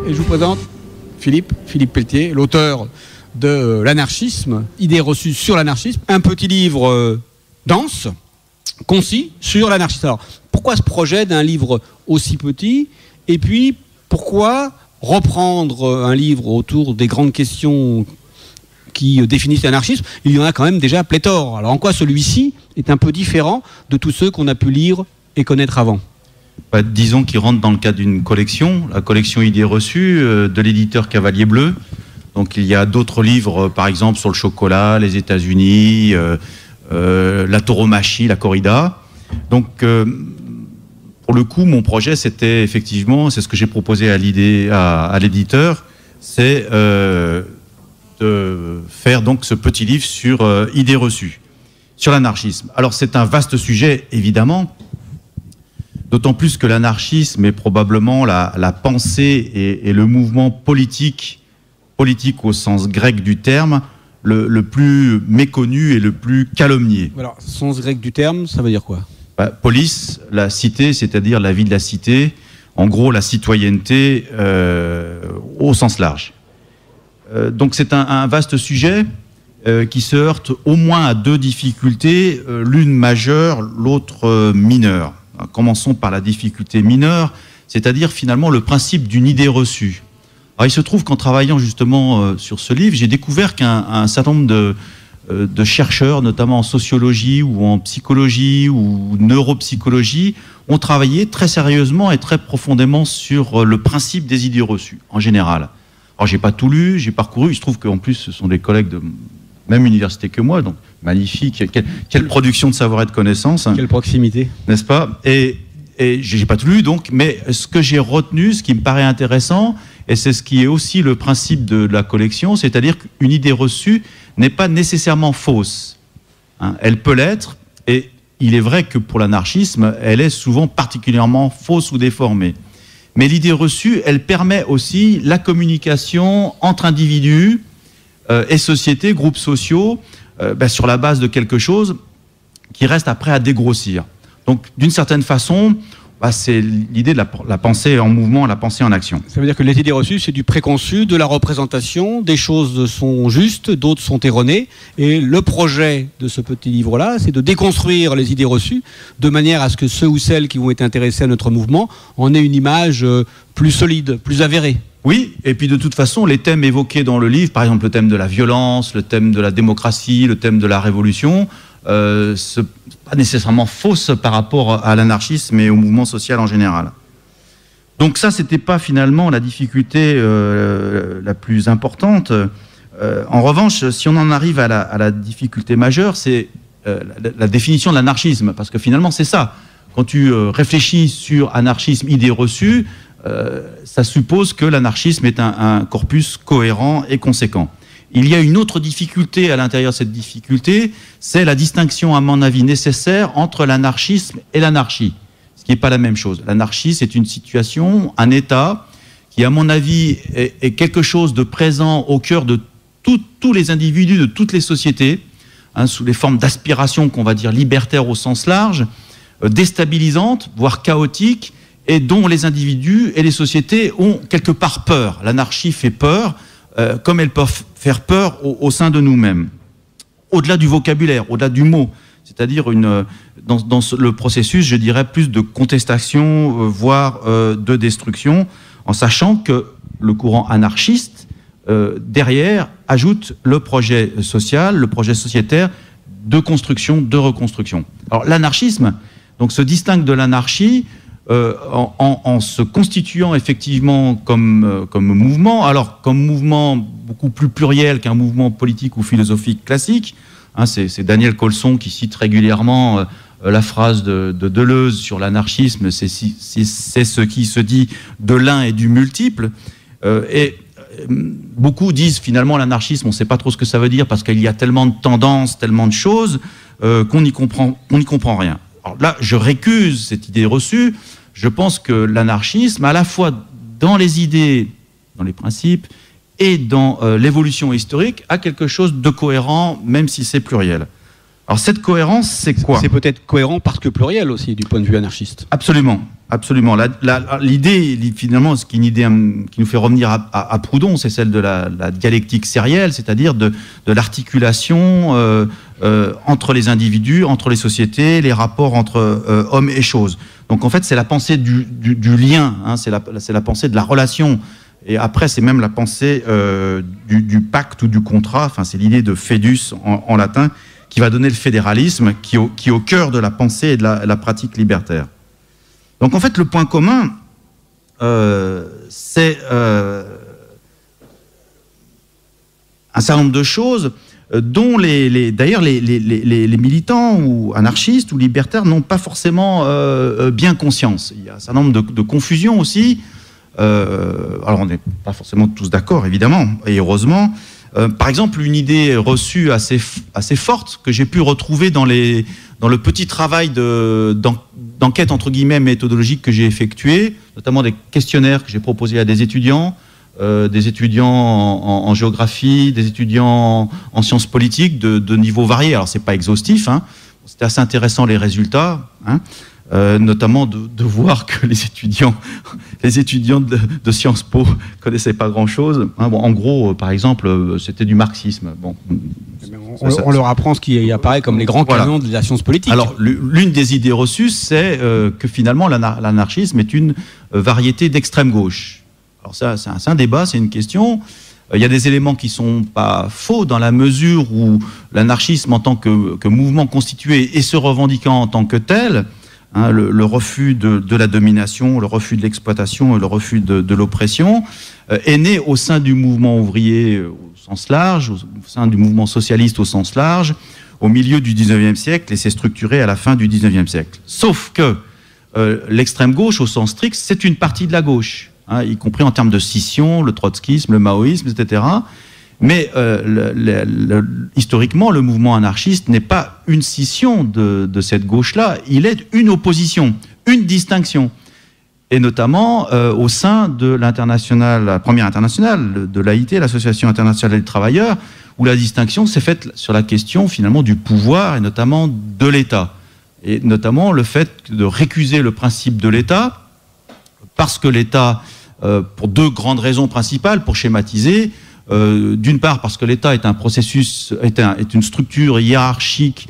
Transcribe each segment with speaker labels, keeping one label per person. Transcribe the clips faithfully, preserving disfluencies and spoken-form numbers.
Speaker 1: et je vous présente Philippe, Philippe Pelletier, l'auteur de l'anarchisme, idées reçues sur l'anarchisme, un petit livre euh, dense, concis, sur l'anarchisme. Alors, pourquoi ce projet d'un livre aussi petit? Et puis, pourquoi reprendre un livre autour des grandes questions qui définissent l'anarchisme? Il y en a quand même déjà pléthore. Alors, en quoi celui-ci est un peu différent de tous ceux qu'on a pu lire et connaître avant?
Speaker 2: Bah, disons qu'il rentre dans le cadre d'une collection, la collection Idées reçues euh, de l'éditeur Cavalier Bleu. Donc il y a d'autres livres, euh, par exemple sur le chocolat, les États-Unis, euh, euh, la tauromachie, la corrida. Donc euh, pour le coup, mon projet, c'était effectivement, c'est ce que j'ai proposé à l'idée, à, à l'éditeur, c'est euh, de faire donc ce petit livre sur euh, idées reçues, sur l'anarchisme. Alors c'est un vaste sujet, évidemment. D'autant plus que l'anarchisme est probablement la, la pensée et, et le mouvement politique, politique au sens grec du terme, le, le plus méconnu et le plus calomnié.
Speaker 1: Alors, sens grec du terme, ça veut dire quoi?
Speaker 2: Bah, Polis, la cité, c'est-à-dire la vie de la cité, en gros la citoyenneté euh, au sens large. Euh, donc c'est un, un vaste sujet euh, qui se heurte au moins à deux difficultés, euh, l'une majeure, l'autre euh, mineure. Commençons par la difficulté mineure, c'est-à-dire finalement le principe d'une idée reçue. Alors, il se trouve qu'en travaillant justement euh, sur ce livre, j'ai découvert qu'un un certain nombre de, euh, de chercheurs, notamment en sociologie ou en psychologie ou neuropsychologie, ont travaillé très sérieusement et très profondément sur euh, le principe des idées reçues, en général. Alors, j'ai pas tout lu, j'ai parcouru, il se trouve qu'en plus, ce sont des collègues de même université que moi, donc magnifique, quelle, quelle production de savoir et de connaissances.
Speaker 1: Quelle proximité. N'est-ce
Speaker 2: pas? Et, et j'ai pas tout lu, donc, mais ce que j'ai retenu, ce qui me paraît intéressant, et c'est ce qui est aussi le principe de la collection, c'est-à-dire qu'une idée reçue n'est pas nécessairement fausse. Hein, elle peut l'être, et il est vrai que pour l'anarchisme, elle est souvent particulièrement fausse ou déformée. Mais l'idée reçue, elle permet aussi la communication entre individus, Euh, et sociétés, groupes sociaux, euh, ben, sur la base de quelque chose qui reste après à dégrossir. Donc, d'une certaine façon, bah, c'est l'idée de la, la pensée en mouvement, la pensée en action.
Speaker 1: Ça veut dire que les idées reçues, c'est du préconçu, de la représentation, des choses sont justes, d'autres sont erronées, et le projet de ce petit livre-là, c'est de déconstruire les idées reçues, de manière à ce que ceux ou celles qui vont être intéressés à notre mouvement en aient une image euh, plus solide, plus avérée.
Speaker 2: Oui, et puis de toute façon, les thèmes évoqués dans le livre, par exemple le thème de la violence, le thème de la démocratie, le thème de la révolution, euh, ce n'est pas nécessairement fausse par rapport à l'anarchisme et au mouvement social en général. Donc ça, ce n'était pas finalement la difficulté euh, la plus importante. Euh, en revanche, si on en arrive à la, à la difficulté majeure, c'est euh, la, la définition de l'anarchisme, parce que finalement, c'est ça. Quand tu euh, réfléchis sur anarchisme, idée reçue, Euh, ça suppose que l'anarchisme est un, un corpus cohérent et conséquent. Il y a une autre difficulté à l'intérieur de cette difficulté, c'est la distinction, à mon avis, nécessaire entre l'anarchisme et l'anarchie, ce qui n'est pas la même chose. L'anarchie, c'est une situation, un état, qui, à mon avis, est, est quelque chose de présent au cœur de tout, tous les individus, de toutes les sociétés, hein, sous les formes d'aspiration qu'on va dire libertaires au sens large, euh, déstabilisantes, voire chaotiques, et dont les individus et les sociétés ont quelque part peur. L'anarchie fait peur, euh, comme elle peut faire peur au, au sein de nous-mêmes. Au-delà du vocabulaire, au-delà du mot, c'est-à-dire une, dans, dans le processus, je dirais, plus de contestation, euh, voire euh, de destruction, en sachant que le courant anarchiste, euh, derrière, ajoute le projet social, le projet sociétaire de construction, de reconstruction. Alors l'anarchisme donc, se distingue de l'anarchie Euh, en, en, en se constituant effectivement comme, euh, comme mouvement, alors comme mouvement beaucoup plus pluriel qu'un mouvement politique ou philosophique classique, hein, c'est Daniel Colson qui cite régulièrement euh, la phrase de, de Deleuze sur l'anarchisme, c'est si, si, ce qui se dit de l'un et du multiple, euh, et euh, beaucoup disent finalement l'anarchisme, on ne sait pas trop ce que ça veut dire parce qu'il y a tellement de tendances, tellement de choses, euh, qu'on n'y comprend, qu'on n'y comprend rien. Alors là, je récuse cette idée reçue. Je pense que l'anarchisme, à la fois dans les idées, dans les principes, et dans euh, l'évolution historique, a quelque chose de cohérent, même si c'est pluriel. Alors cette cohérence, c'est quoi?
Speaker 1: C'est peut-être cohérent parce que pluriel aussi, du point de vue anarchiste.
Speaker 2: Absolument, absolument. L'idée, finalement, ce qui, une idée qui nous fait revenir à, à, à Proudhon, c'est celle de la, la dialectique sérielle, c'est-à-dire de, de l'articulation euh, euh, entre les individus, entre les sociétés, les rapports entre euh, hommes et choses. Donc en fait, c'est la pensée du, du, du lien, hein, c'est la, la pensée de la relation. Et après, c'est même la pensée euh, du, du pacte ou du contrat, enfin, c'est l'idée de fedus en, en latin, qui va donner le fédéralisme, qui est au, qui est au cœur de la pensée et de la, la pratique libertaire. Donc en fait, le point commun, euh, c'est euh, un certain nombre de choses dont les, les, d'ailleurs les, les, les, les militants ou anarchistes ou libertaires n'ont pas forcément euh, bien conscience. Il y a un certain nombre de, de confusions aussi. Euh, alors on n'est pas forcément tous d'accord, évidemment, et heureusement. Euh, par exemple, une idée reçue assez, assez forte que j'ai pu retrouver dans, les, dans le petit travail de, d'enquête entre guillemets méthodologique que j'ai effectué, notamment des questionnaires que j'ai proposés à des étudiants, euh, des étudiants en, en, en géographie, des étudiants en, en sciences politiques de, de niveaux variés. Alors c'est pas exhaustif, hein. C'était assez intéressant les résultats, hein. Euh, notamment de, de voir que les étudiants, les étudiants de, de Sciences Po connaissaient pas grand-chose. Hein, bon, en gros, par exemple, c'était du marxisme. Bon,
Speaker 1: on, ça, on leur apprend ce qui apparaît comme les grands
Speaker 2: voilà.
Speaker 1: canons de la science politique.
Speaker 2: Alors, l'une des idées reçues, c'est euh, que finalement, l'anarchisme est une variété d'extrême gauche. Alors ça, c'est un, un débat, c'est une question. Il y a des éléments qui sont pas faux dans la mesure où l'anarchisme en tant que, que mouvement constitué et se revendiquant en tant que tel, hein, le, le refus de, de la domination, le refus de l'exploitation et le refus de, de l'oppression, euh, est né au sein du mouvement ouvrier au sens large, au, au sein du mouvement socialiste au sens large, au milieu du dix-neuvième siècle et s'est structuré à la fin du dix-neuvième siècle. Sauf que euh, l'extrême gauche au sens strict, c'est une partie de la gauche. Hein, y compris en termes de scission, le trotskisme, le maoïsme, et cetera. Mais euh, le, le, le, historiquement, le mouvement anarchiste n'est pas une scission de, de cette gauche-là, il est une opposition, une distinction. Et notamment euh, au sein de l'internationale, la première internationale de l'A I T, l'Association internationale des travailleurs, où la distinction s'est faite sur la question finalement du pouvoir et notamment de l'État. Et notamment le fait de récuser le principe de l'État, parce que l'État... Euh, pour deux grandes raisons principales, pour schématiser. Euh, d'une part, parce que l'État est un processus, est, un, est une structure hiérarchique,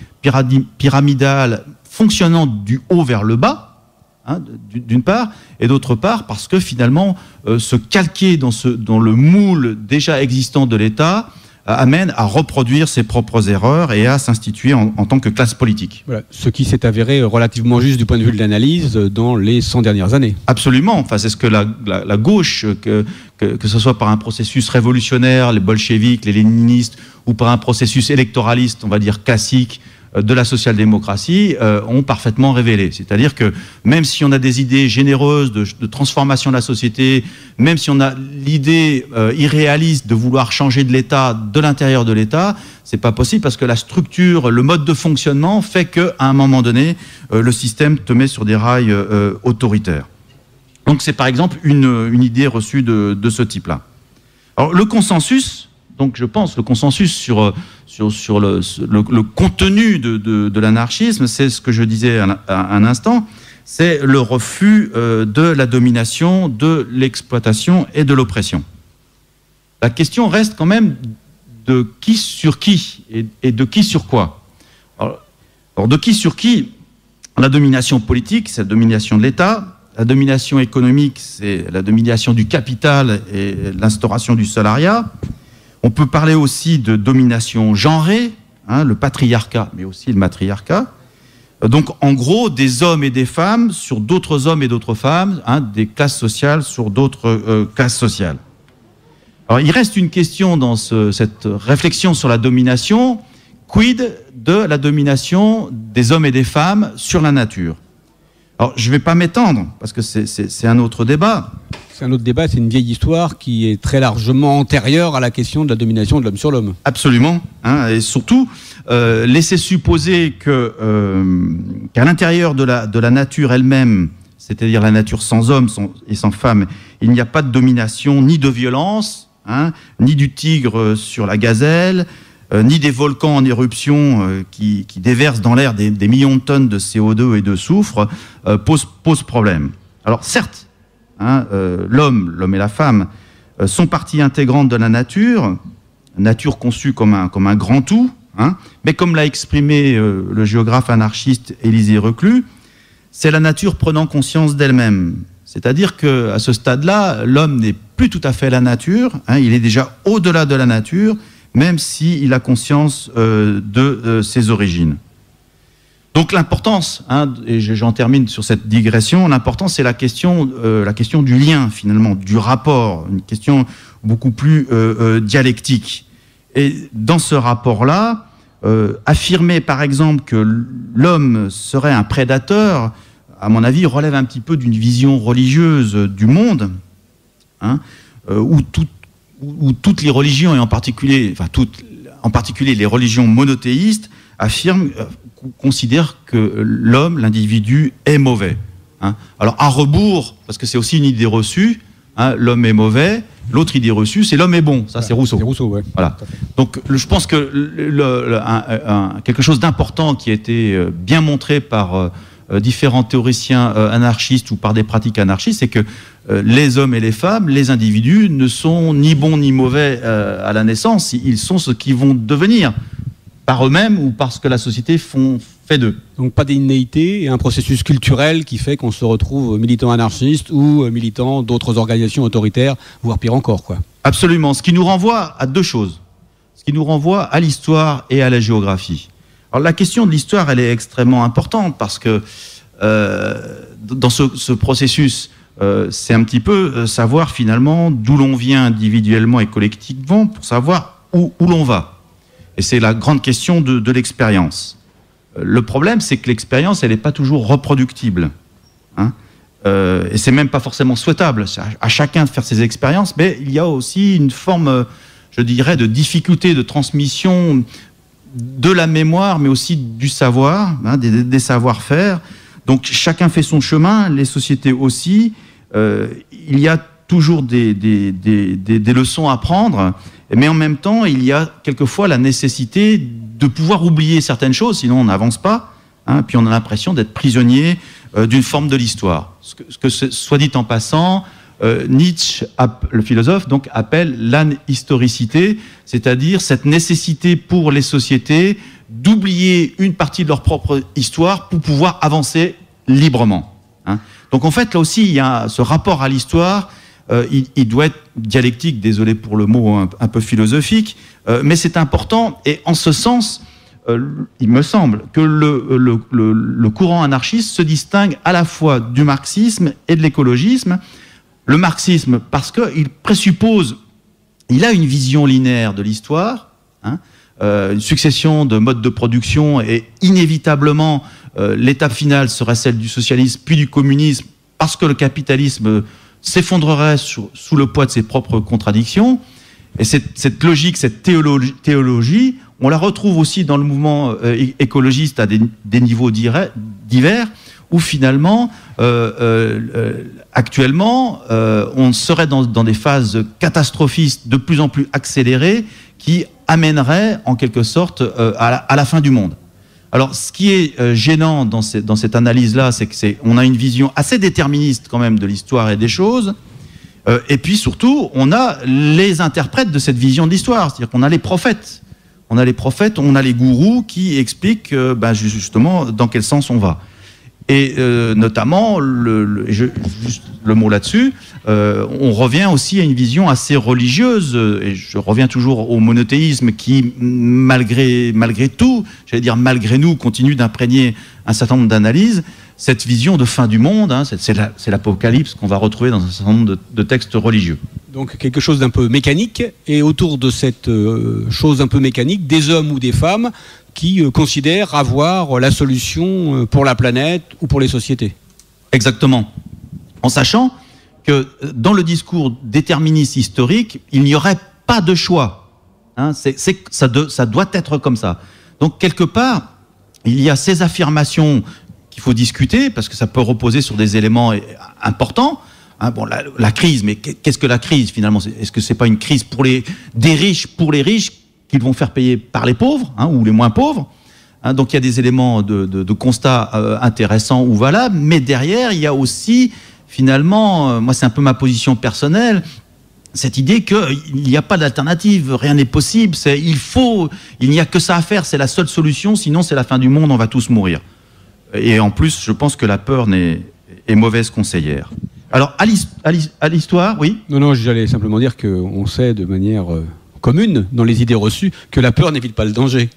Speaker 2: pyramidale, fonctionnant du haut vers le bas, hein, d'une part, et d'autre part, parce que finalement, euh, se calquer dans, ce, dans le moule déjà existant de l'État euh, amène à reproduire ses propres erreurs et à s'instituer en, en tant que classe politique.
Speaker 1: Voilà. Ce qui s'est avéré relativement juste du point de vue de l'analyse dans les cent dernières années.
Speaker 2: Absolument. Enfin, c'est ce que la, la, la gauche, que, que, que ce soit par un processus révolutionnaire, les bolcheviks, les léninistes, ou par un processus électoraliste, on va dire classique, de la social-démocratie, euh, ont parfaitement révélé. C'est-à-dire que même si on a des idées généreuses de, de transformation de la société, même si on a l'idée euh, irréaliste de vouloir changer de l'État, de l'intérieur de l'État, c'est pas possible parce que la structure, le mode de fonctionnement fait qu'à un moment donné, euh, le système te met sur des rails euh, autoritaires. Donc c'est par exemple une, une idée reçue de, de ce type-là. Alors le consensus... Donc je pense le consensus sur, sur, sur le, le, le contenu de, de, de l'anarchisme, c'est ce que je disais à, à un instant, c'est le refus euh, de la domination, de l'exploitation et de l'oppression. La question reste quand même de qui sur qui et, et de qui sur quoi. Alors, alors de qui sur qui? La domination politique, c'est la domination de l'État. La domination économique, c'est la domination du capital et l'instauration du salariat. On peut parler aussi de domination genrée, hein, le patriarcat, mais aussi le matriarcat. Donc, en gros, des hommes et des femmes sur d'autres hommes et d'autres femmes, hein, des classes sociales sur d'autres euh, classes sociales. Alors, il reste une question dans ce, cette réflexion sur la domination. Quid de la domination des hommes et des femmes sur la nature? Alors, je ne vais pas m'étendre, parce que c'est, c'est, c'est un autre débat.
Speaker 1: C'est un autre débat, c'est une vieille histoire qui est très largement antérieure à la question de la domination de l'homme sur l'homme. Absolument, hein, et surtout, euh, laisser supposer que, euh, qu'à l'intérieur de la, de la nature elle-même, c'est-à-dire la nature sans homme sans, et sans femme, il n'y a pas de domination ni de violence, hein, ni du tigre sur la gazelle,
Speaker 2: euh, ni des volcans en éruption euh, qui, qui déversent dans l'air des, des millions de tonnes de C O deux et de soufre euh, posent pose problème. Alors certes, hein, euh, l'homme, l'homme et la femme euh, sont partie intégrante de la nature, nature conçue comme un, comme un grand tout, hein, mais comme l'a exprimé euh, le géographe anarchiste Élisée Reclus, c'est la nature prenant conscience d'elle-même. C'est-à-dire qu'à ce stade-là, l'homme n'est plus tout à fait la nature, hein, il est déjà au-delà de la nature, même s'il a conscience euh, de euh, ses origines. Donc l'importance, hein, et j'en termine sur cette digression, l'importance c'est la question, euh, la question du lien finalement, du rapport, une question beaucoup plus euh, euh, dialectique. Et dans ce rapport-là, euh, affirmer par exemple que l'homme serait un prédateur, à mon avis, relève un petit peu d'une vision religieuse du monde, hein, euh, où, tout, où, où toutes les religions, et en particulier, enfin, toutes, en particulier les religions monothéistes, affirment, euh, considèrent que l'homme, l'individu, est mauvais. Hein. Alors, à rebours, parce que c'est aussi une idée reçue, hein, l'homme est mauvais, l'autre idée reçue, c'est l'homme est bon. Ça, voilà, c'est Rousseau.
Speaker 1: C'est Rousseau, ouais.
Speaker 2: Voilà. Donc, le, je pense que le, le, un, un, quelque chose d'important qui a été bien montré par euh, différents théoriciens euh, anarchistes ou par des pratiques anarchistes, c'est que euh, les hommes et les femmes, les individus, ne sont ni bons ni mauvais euh, à la naissance. Ils sont ce qu'ils vont devenir, par eux-mêmes ou parce que la société font, fait d'eux. Donc
Speaker 1: pas d'innéité et un processus culturel qui fait qu'on se retrouve militant anarchiste ou militant d'autres organisations autoritaires, voire pire encore, quoi.
Speaker 2: Absolument. Ce qui nous renvoie à deux choses. Ce qui nous renvoie à l'histoire et à la géographie. Alors la question de l'histoire, elle est extrêmement importante parce que euh, dans ce, ce processus, euh, c'est un petit peu euh, savoir finalement d'où l'on vient individuellement et collectivement pour savoir où, où l'on va. Et c'est la grande question de, de l'expérience. Euh, le problème, c'est que l'expérience, elle n'est pas toujours reproductible. Hein, euh, et c'est même pas forcément souhaitable. C'est à, à chacun de faire ses expériences, mais il y a aussi une forme, je dirais, de difficulté de transmission de la mémoire, mais aussi du savoir, hein, des, des savoir-faire. Donc chacun fait son chemin, les sociétés aussi. Euh, il y a toujours des, des, des, des, des leçons à prendre, mais en même temps, il y a quelquefois la nécessité de pouvoir oublier certaines choses, sinon on n'avance pas. Hein, puis on a l'impression d'être prisonnier euh, d'une forme de l'histoire. Ce que, ce que soit dit en passant, Euh, Nietzsche, le philosophe, donc, appelle l'anhistoricité, c'est-à-dire cette nécessité pour les sociétés d'oublier une partie de leur propre histoire pour pouvoir avancer librement. Hein. Donc en fait, là aussi, il y a ce rapport à l'histoire, euh, il, il doit être dialectique, désolé pour le mot un, un peu philosophique, euh, mais c'est important, et en ce sens, euh, il me semble que le, le, le, le courant anarchiste se distingue à la fois du marxisme et de l'écologisme. Le marxisme, parce qu'il présuppose, il a une vision linéaire de l'histoire, hein, euh, une succession de modes de production, et inévitablement, euh, l'étape finale serait celle du socialisme, puis du communisme, parce que le capitalisme s'effondrerait sous, sous le poids de ses propres contradictions. Et cette, cette logique, cette théologie, théologie, on la retrouve aussi dans le mouvement euh, écologiste à des, des niveaux divers, où finalement, euh, euh, actuellement, euh, on serait dans, dans des phases catastrophistes de plus en plus accélérées qui amèneraient, en quelque sorte, euh, à, la, à la fin du monde. Alors, ce qui est euh, gênant dans, ces, dans cette analyse-là, c'est que c'est, on a une vision assez déterministe quand même de l'histoire et des choses, euh, et puis surtout, on a les interprètes de cette vision de l'histoire, c'est-à-dire qu'on a les prophètes. On a les prophètes, on a les gourous qui expliquent euh, ben, justement dans quel sens on va. Et euh, notamment, le, le, je, juste le mot là-dessus, euh, on revient aussi à une vision assez religieuse, et je reviens toujours au monothéisme qui, malgré, malgré tout, j'allais dire malgré nous, continue d'imprégner un certain nombre d'analyses, cette vision de fin du monde, hein, c'est, c'est, la, c'est l'apocalypse qu'on va retrouver dans un certain nombre de, de textes religieux.
Speaker 1: Donc quelque chose d'un peu mécanique, et autour de cette euh, chose un peu mécanique, des hommes ou des femmes qui euh, considèrent avoir la solution pour la planète ou pour les sociétés.
Speaker 2: Exactement. En sachant que dans le discours déterministe historique, il n'y aurait pas de choix. Hein, c'est, c'est, ça, de, ça doit être comme ça. Donc quelque part, il y a ces affirmations qu'il faut discuter, parce que ça peut reposer sur des éléments importants. Hein, bon, la, la crise, mais qu'est-ce que la crise finalement ? Est-ce que c'est pas une crise pour les, des riches pour les riches qu'ils vont faire payer par les pauvres, hein, ou les moins pauvres. Hein, donc il y a des éléments de, de, de constat euh, intéressants ou valables, mais derrière, il y a aussi, finalement, euh, moi c'est un peu ma position personnelle, cette idée qu'il n'y a pas d'alternative, rien n'est possible, c'est, il faut, il n'y a que ça à faire, c'est la seule solution, sinon c'est la fin du monde, on va tous mourir. Et en plus, je pense que la peur n'est, est mauvaise conseillère. Alors, à l'histoire, oui ?
Speaker 1: Non, non, j'allais simplement dire qu'on sait de manière euh, commune, dans les idées reçues, que la peur n'évite pas le danger.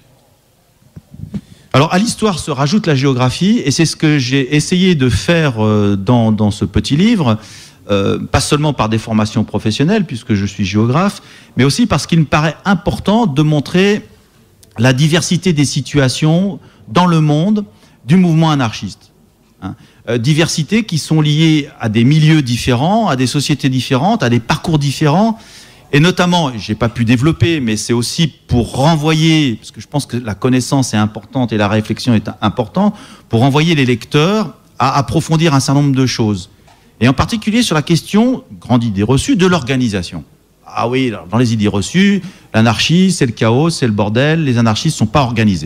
Speaker 2: Alors, à l'histoire se rajoute la géographie, et c'est ce que j'ai essayé de faire euh, dans, dans ce petit livre, euh, pas seulement par des formations professionnelles, puisque je suis géographe, mais aussi parce qu'il me paraît important de montrer la diversité des situations dans le monde du mouvement anarchiste. Hein. Euh, diversité qui sont liées à des milieux différents, à des sociétés différentes, à des parcours différents, et notamment, je n'ai pas pu développer, mais c'est aussi pour renvoyer, parce que je pense que la connaissance est importante et la réflexion est importante, pour renvoyer les lecteurs à approfondir un certain nombre de choses. Et en particulier sur la question, grande idée reçue, de l'organisation. Ah oui, alors dans les idées reçues, l'anarchie, c'est le chaos, c'est le bordel, les anarchistes ne sont pas organisés.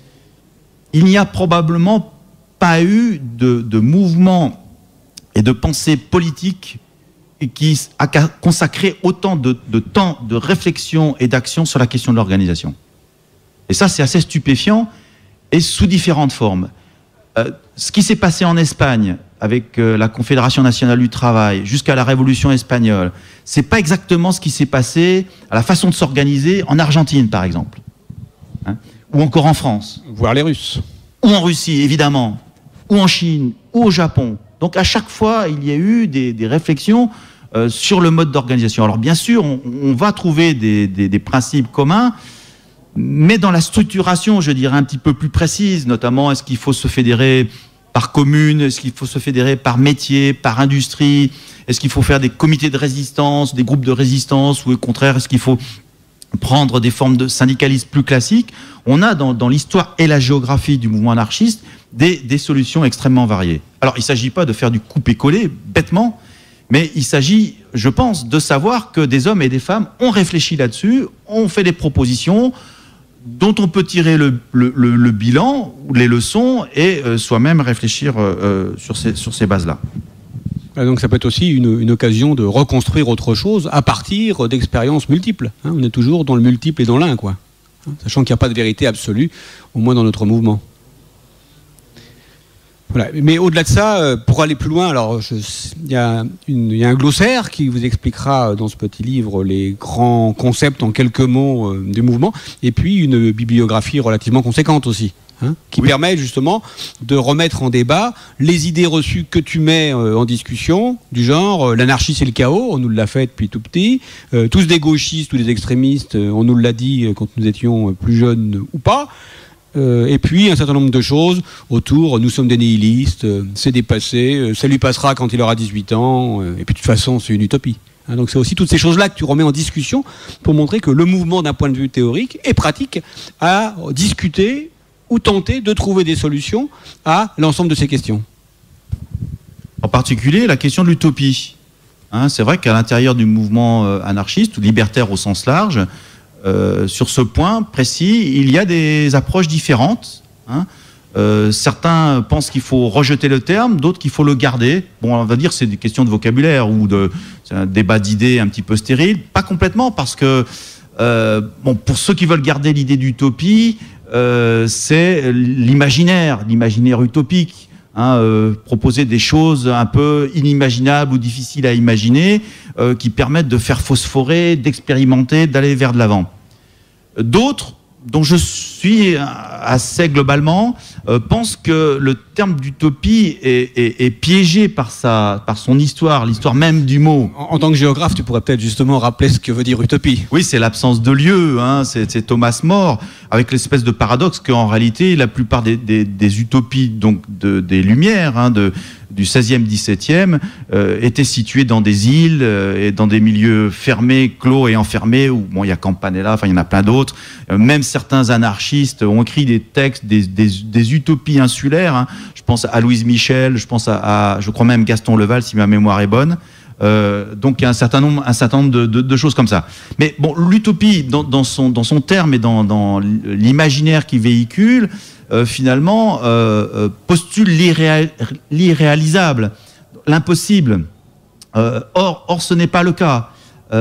Speaker 2: Il n'y a probablement pas eu de, de mouvement et de pensée politique qui a consacré autant de, de temps de réflexion et d'action sur la question de l'organisation. Et ça, c'est assez stupéfiant, et sous différentes formes. Euh, ce qui s'est passé en Espagne, avec euh, la Confédération nationale du travail, jusqu'à la Révolution espagnole, c'est pas exactement ce qui s'est passé à la façon de s'organiser en Argentine, par exemple. Hein, ou encore en France.
Speaker 1: Voire les Russes.
Speaker 2: Ou en Russie, évidemment. Ou en Chine, ou au Japon. Donc à chaque fois, il y a eu des, des réflexions euh, sur le mode d'organisation. Alors bien sûr, on, on va trouver des, des, des principes communs, mais dans la structuration, je dirais, un petit peu plus précise, notamment, est-ce qu'il faut se fédérer par commune, est-ce qu'il faut se fédérer par métier, par industrie, est-ce qu'il faut faire des comités de résistance, des groupes de résistance, ou au contraire, est-ce qu'il faut prendre des formes de syndicalisme plus classiques? On a dans, dans l'histoire et la géographie du mouvement anarchiste des, des solutions extrêmement variées. Alors, il ne s'agit pas de faire du couper-coller, bêtement, mais il s'agit, je pense, de savoir que des hommes et des femmes ont réfléchi là-dessus, ont fait des propositions dont on peut tirer le, le, le, le bilan, les leçons, et euh, soi-même réfléchir euh, sur ces, sur ces bases-là.
Speaker 1: Donc ça peut être aussi une, une occasion de reconstruire autre chose à partir d'expériences multiples. Hein, on est toujours dans le multiple et dans l'un, quoi. Hein, sachant qu'il n'y a pas de vérité absolue, au moins dans notre mouvement. Voilà. Mais au-delà de ça, pour aller plus loin, alors il y, y a un glossaire qui vous expliquera dans ce petit livre les grands concepts en quelques mots euh, du mouvement, et puis une bibliographie relativement conséquente aussi. Hein, qui oui. permet justement de remettre en débat les idées reçues que tu mets euh, en discussion, du genre euh, l'anarchie c'est le chaos, on nous l'a fait depuis tout petit, euh, tous des gauchistes ou des extrémistes, euh, on nous l'a dit euh, quand nous étions plus jeunes ou pas, euh, et puis un certain nombre de choses autour, nous sommes des nihilistes, euh, c'est dépassé, euh, ça lui passera quand il aura dix-huit ans, euh, et puis de toute façon c'est une utopie. Hein, donc c'est aussi toutes ces choses-là que tu remets en discussion pour montrer que le mouvement d'un point de vue théorique et pratique a discuté ou tenter de trouver des solutions à l'ensemble de ces questions.
Speaker 2: En particulier, la question de l'utopie. Hein, c'est vrai qu'à l'intérieur du mouvement euh, anarchiste, ou libertaire au sens large, euh, sur ce point précis, il y a des approches différentes. Hein. Euh, certains pensent qu'il faut rejeter le terme, d'autres qu'il faut le garder. Bon, on va dire que c'est des questions de vocabulaire ou de, c'est un débat d'idées un petit peu stérile. Pas complètement, parce que euh, bon, pour ceux qui veulent garder l'idée d'utopie, Euh, c'est l'imaginaire, l'imaginaire utopique, hein, euh, proposer des choses un peu inimaginables ou difficiles à imaginer, euh, qui permettent de faire phosphorer, d'expérimenter, d'aller vers de l'avant. D'autres, dont je suis assez globalement, euh, pensent que le terme d'utopie est, est, est piégé par, sa, par son histoire, l'histoire même du mot.
Speaker 1: En, en tant que géographe, tu pourrais peut-être justement rappeler ce que veut dire utopie.
Speaker 2: Oui, c'est l'absence de lieu, hein, c'est, c'est Thomas More, avec l'espèce de paradoxe qu'en réalité, la plupart des, des, des utopies, donc de, des Lumières, hein, de, du seizième, dix-septième, euh, étaient situées dans des îles euh, et dans des milieux fermés, clos et enfermés, où bon, il y a Campanella, enfin il y en a plein d'autres. Euh, même certains anarchistes ont écrit des textes, des, des, des utopies insulaires. Hein. Je pense à Louise Michel, je pense à, à, je crois même Gaston Leval, si ma mémoire est bonne. Euh, donc il y a un certain nombre, un certain nombre de, de, de choses comme ça. Mais bon, l'utopie, dans, dans, son, dans son terme et dans, dans l'imaginaire qu'il véhicule, euh, finalement, euh, euh, postule l'irré, l'irréalisable, l'impossible. Euh, or, or, ce n'est pas le cas.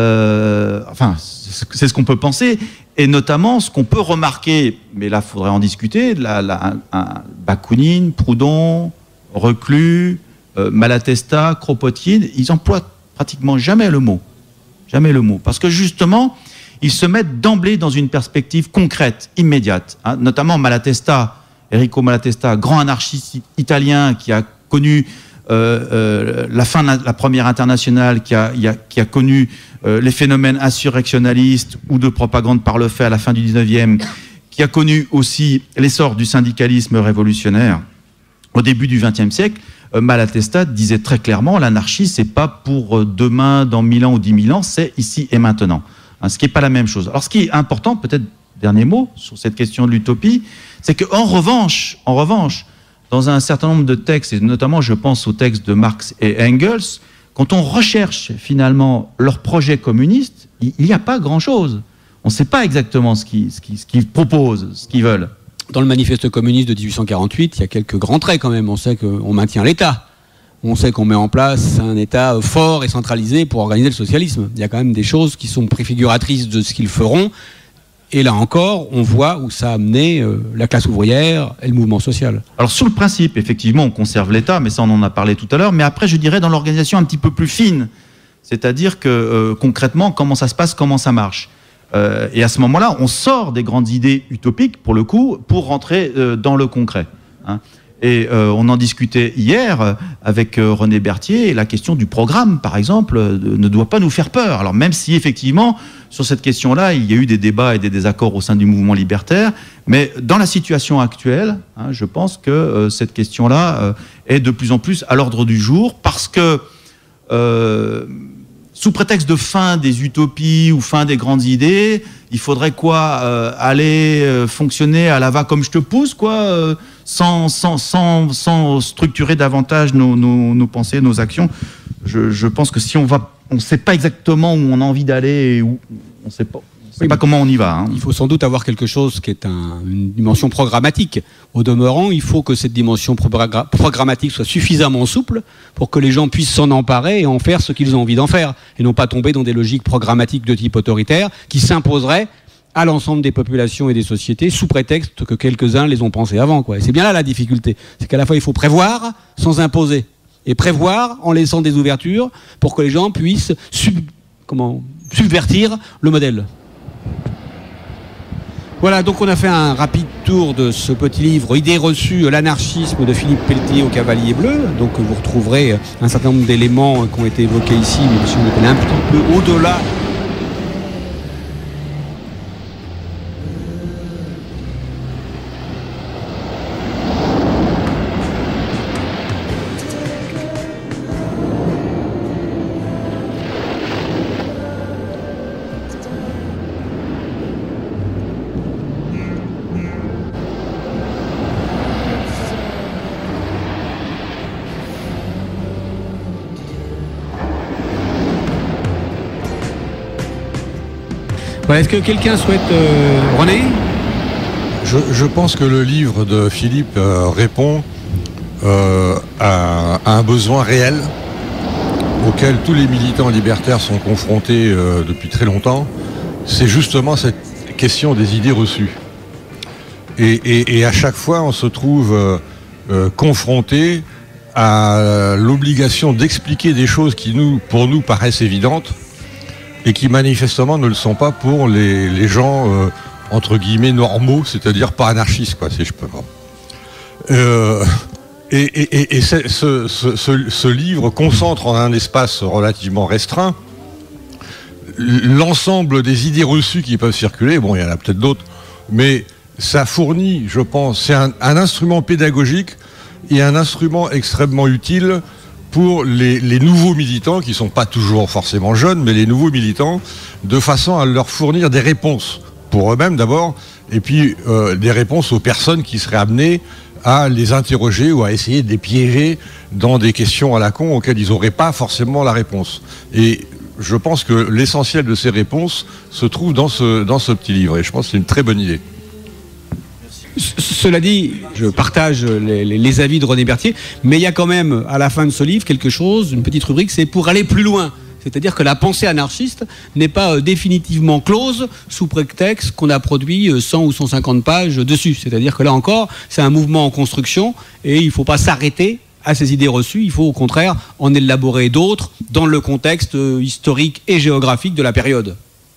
Speaker 2: Euh, enfin, c'est ce qu'on peut penser, et notamment ce qu'on peut remarquer, mais là, il faudrait en discuter, la, la, un, un, Bakounine, Proudhon, Reclus, euh, Malatesta, Kropotkin, ils emploient pratiquement jamais le mot. Jamais le mot. Parce que justement, ils se mettent d'emblée dans une perspective concrète, immédiate. Hein, notamment Malatesta, Enrico Malatesta, grand anarchiste italien qui a connu euh, euh, la fin de la, la première internationale, qui a, a, qui a connu euh, les phénomènes insurrectionnalistes ou de propagande par le fait à la fin du dix-neuvième, qui a connu aussi l'essor du syndicalisme révolutionnaire au début du vingtième siècle. euh, Malatesta disait très clairement, l'anarchie, c'est pas pour demain, dans mille ans ou dix mille ans, c'est ici et maintenant. Hein, ce qui n'est pas la même chose. Alors, ce qui est important, peut-être, dernier mot, sur cette question de l'utopie, c'est qu'en revanche, en revanche, dans un certain nombre de textes, et notamment, je pense aux textes de Marx et Engels, quand on recherche, finalement, leur projet communiste, il n'y a pas grand-chose. On ne sait pas exactement ce qu'ils, ce qu'ils, ce qu'ils proposent, ce qu'ils veulent.
Speaker 1: Dans le manifeste communiste de dix-huit cent quarante-huit, il y a quelques grands traits quand même. On sait qu'on maintient l'État. On sait qu'on met en place un État fort et centralisé pour organiser le socialisme. Il y a quand même des choses qui sont préfiguratrices de ce qu'ils feront. Et là encore, on voit où ça a amené euh, la classe ouvrière et le mouvement social.
Speaker 2: Alors sur le principe, effectivement, on conserve l'État, mais ça on en a parlé tout à l'heure. Mais après, je dirais dans l'organisation un petit peu plus fine. C'est-à-dire que euh, concrètement, comment ça se passe, comment ça marche. Euh, et à ce moment-là, on sort des grandes idées utopiques, pour le coup, pour rentrer euh, dans le concret. Hein. Et euh, on en discutait hier avec euh, René Berthier, et la question du programme, par exemple, euh, ne doit pas nous faire peur. Alors même si, effectivement, sur cette question-là, il y a eu des débats et des désaccords au sein du mouvement libertaire, mais dans la situation actuelle, hein, je pense que euh, cette question-là euh, est de plus en plus à l'ordre du jour, parce que... Euh, sous prétexte de fin des utopies ou fin des grandes idées, il faudrait quoi euh, aller euh, fonctionner à la va comme je te pousse, quoi, euh, sans, sans, sans, sans structurer davantage nos, nos, nos pensées, nos actions. Je, je pense que si on va, on ne sait pas exactement où on a envie d'aller, et où on ne sait pas. Je ne sais pas comment on y va. Hein.
Speaker 1: Il faut sans doute avoir quelque chose qui est un, une dimension programmatique. Au demeurant, il faut que cette dimension progra- programmatique soit suffisamment souple pour que les gens puissent s'en emparer et en faire ce qu'ils ont envie d'en faire, et non pas tomber dans des logiques programmatiques de type autoritaire qui s'imposeraient à l'ensemble des populations et des sociétés sous prétexte que quelques-uns les ont pensés avant, quoi. Et c'est bien là la difficulté. C'est qu'à la fois il faut prévoir sans imposer, et prévoir en laissant des ouvertures pour que les gens puissent sub- comment, subvertir le modèle. Voilà, donc on a fait un rapide tour de ce petit livre « Idées reçues, l'anarchisme » de Philippe Pelletier au Cavalier Bleu. Donc vous retrouverez un certain nombre d'éléments qui ont été évoqués ici, mais si on est allé un petit peu au-delà. Voilà, est-ce que quelqu'un souhaite... Euh, René ?
Speaker 3: je, je pense que le livre de Philippe euh, répond euh, à, à un besoin réel auquel tous les militants libertaires sont confrontés euh, depuis très longtemps. C'est justement cette question des idées reçues. Et, et, et à chaque fois, on se trouve euh, euh, confronté à l'obligation d'expliquer des choses qui, nous, pour nous, paraissent évidentes, et qui manifestement ne le sont pas pour les, les gens, euh, entre guillemets, normaux, c'est-à-dire pas anarchistes, quoi, si je peux pas. Euh, et et, et, et ce, ce, ce, ce livre concentre en un espace relativement restreint l'ensemble des idées reçues qui peuvent circuler. Bon, il y en a peut-être d'autres, mais ça fournit, je pense, c'est un, un instrument pédagogique et un instrument extrêmement utile pour les, les nouveaux militants, qui ne sont pas toujours forcément jeunes, mais les nouveaux militants, de façon à leur fournir des réponses, pour eux-mêmes d'abord, et puis euh, des réponses aux personnes qui seraient amenées à les interroger ou à essayer de les piéger dans des questions à la con auxquelles ils n'auraient pas forcément la réponse. Et je pense que l'essentiel de ces réponses se trouve dans ce, dans ce petit livre. Et je pense que c'est une très bonne idée.
Speaker 1: Cela dit, je partage les, les, les avis de René Berthier, mais il y a quand même à la fin de ce livre quelque chose, une petite rubrique, c'est pour aller plus loin. C'est-à-dire que la pensée anarchiste n'est pas euh, définitivement close sous prétexte qu'on a produit euh, cent ou cent cinquante pages dessus. C'est-à-dire que là encore, c'est un mouvement en construction et il ne faut pas s'arrêter à ces idées reçues. Il faut au contraire en élaborer d'autres dans le contexte euh, historique et géographique de la période.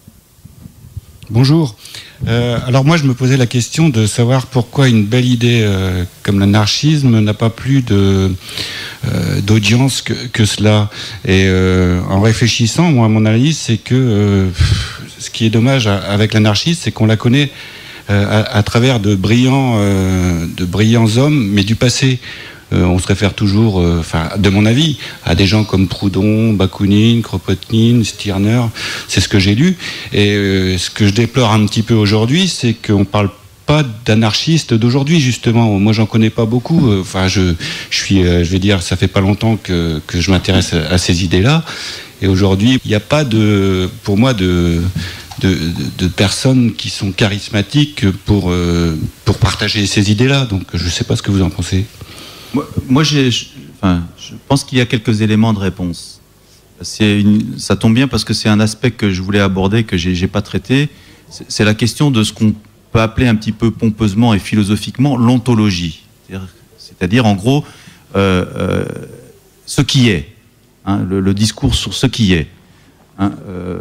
Speaker 4: Bonjour. Euh, alors moi je me posais la question de savoir pourquoi une belle idée euh, comme l'anarchisme n'a pas plus de, euh, d'audience que, que cela. Et euh, en réfléchissant, moi mon analyse c'est que euh, ce qui est dommage avec l'anarchisme, c'est qu'on la connaît euh, à, à travers de brillants, euh, de brillants hommes, mais du passé. Euh, on se réfère toujours, enfin, euh, de mon avis, à des gens comme Proudhon, Bakounine, Kropotkin, Stirner. C'est ce que j'ai lu. Et euh, ce que je déplore un petit peu aujourd'hui, c'est qu'on parle pas d'anarchistes d'aujourd'hui, justement. Moi, j'en connais pas beaucoup. Enfin, je, je suis, euh, je vais dire, ça fait pas longtemps que, que je m'intéresse à, à ces idées-là. Et aujourd'hui, il n'y a pas de, pour moi, de, de, de, de personnes qui sont charismatiques pour, euh, pour partager ces idées-là. Donc, je sais pas ce que vous en pensez.
Speaker 2: Moi, moi j'ai, je, enfin, je pense qu'il y a quelques éléments de réponse. C'est une, ça tombe bien parce que c'est un aspect que je voulais aborder, que j'ai, j'ai pas traité. C'est, c'est la question de ce qu'on peut appeler un petit peu pompeusement et philosophiquement l'ontologie. C'est-à-dire, c'est-à-dire en gros, euh, euh, ce qui est. Hein, le, le discours sur ce qui est. Hein, euh,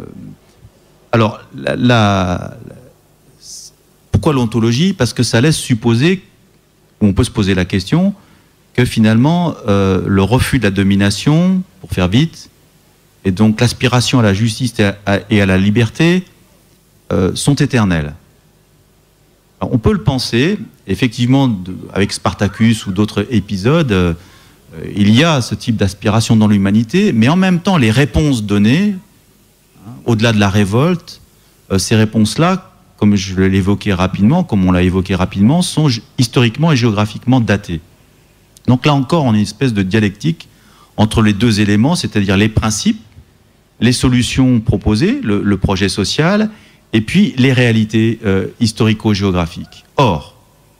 Speaker 2: alors, la, la, pourquoi l'ontologie ? Parce que ça laisse supposer, on peut se poser la question, que finalement, euh, le refus de la domination, pour faire vite, et donc l'aspiration à la justice et à, à, et à la liberté euh, sont éternels. Alors, on peut le penser, effectivement, de, avec Spartacus ou d'autres épisodes, euh, il y a ce type d'aspiration dans l'humanité, mais en même temps, les réponses données, hein, au-delà de la révolte, euh, ces réponses-là, comme je l'ai évoqué rapidement, comme on l'a évoqué rapidement, sont historiquement et géographiquement datées. Donc là encore, on a une espèce de dialectique entre les deux éléments, c'est-à-dire les principes, les solutions proposées, le, le projet social, et puis les réalités euh, historico-géographiques. Or,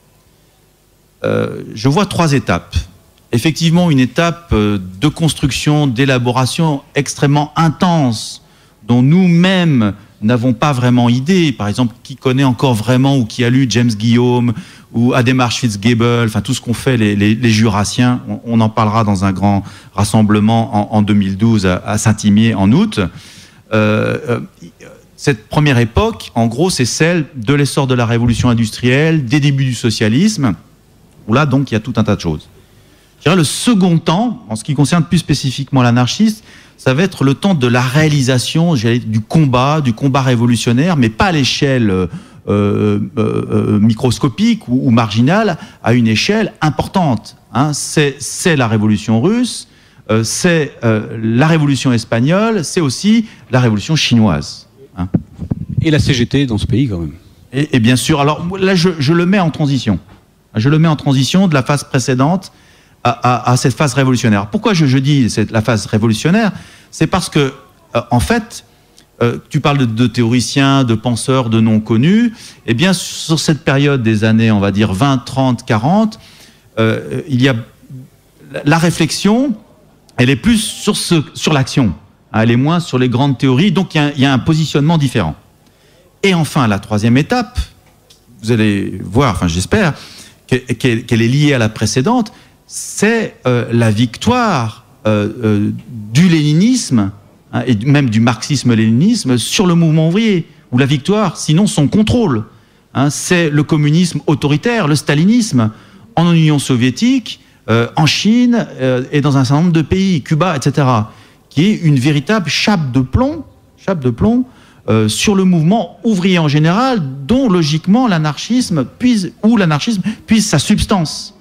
Speaker 2: euh, je vois trois étapes. Effectivement, une étape euh, de construction, d'élaboration extrêmement intense, dont nous-mêmes n'avons pas vraiment idée. Par exemple, qui connaît encore vraiment ou qui a lu James Guillaume ou Adhemar Schwitzgebel, enfin tout ce qu'ont fait les, les, les Jurassiens. On, on en parlera dans un grand rassemblement en, en deux mille douze à, à Saint-Imier en août. Euh, euh, cette première époque, en gros, c'est celle de l'essor de la révolution industrielle, des débuts du socialisme, où là, donc, il y a tout un tas de choses. Je dirais le second temps, en ce qui concerne plus spécifiquement l'anarchiste, ça va être le temps de la réalisation, du combat, du combat révolutionnaire, mais pas à l'échelle euh, euh, euh, microscopique ou, ou marginale, à une échelle importante. Hein. C'est, c'est la révolution russe, euh, c'est euh, la révolution espagnole, c'est aussi la révolution chinoise. Hein.
Speaker 1: Et la C G T dans ce pays quand même.
Speaker 2: Et, et bien sûr, alors là je, je le mets en transition. Je le mets en transition de la phase précédente À, à, à cette phase révolutionnaire. Pourquoi je, je dis c'est la phase révolutionnaire ? C'est parce que, euh, en fait, euh, tu parles de, de théoriciens, de penseurs, de non connus. Eh bien, sur cette période des années, on va dire vingt, trente, quarante, euh, il y a la réflexion, elle est plus sur, ce, sur l'action. Hein, elle est moins sur les grandes théories. Donc, il y a, il y a un positionnement différent. Et enfin, la troisième étape, vous allez voir, enfin, j'espère, qu'elle, qu'elle est liée à la précédente, c'est euh, la victoire euh, euh, du léninisme, hein, et même du marxisme-léninisme sur le mouvement ouvrier, ou la victoire, sinon son contrôle. Hein, c'est le communisme autoritaire, le stalinisme, en Union soviétique, euh, en Chine, euh, et dans un certain nombre de pays, Cuba, et cetera, qui est une véritable chape de plomb, chape de plomb euh, sur le mouvement ouvrier en général, dont logiquement l'anarchisme puise, ou l'anarchisme puise sa substance.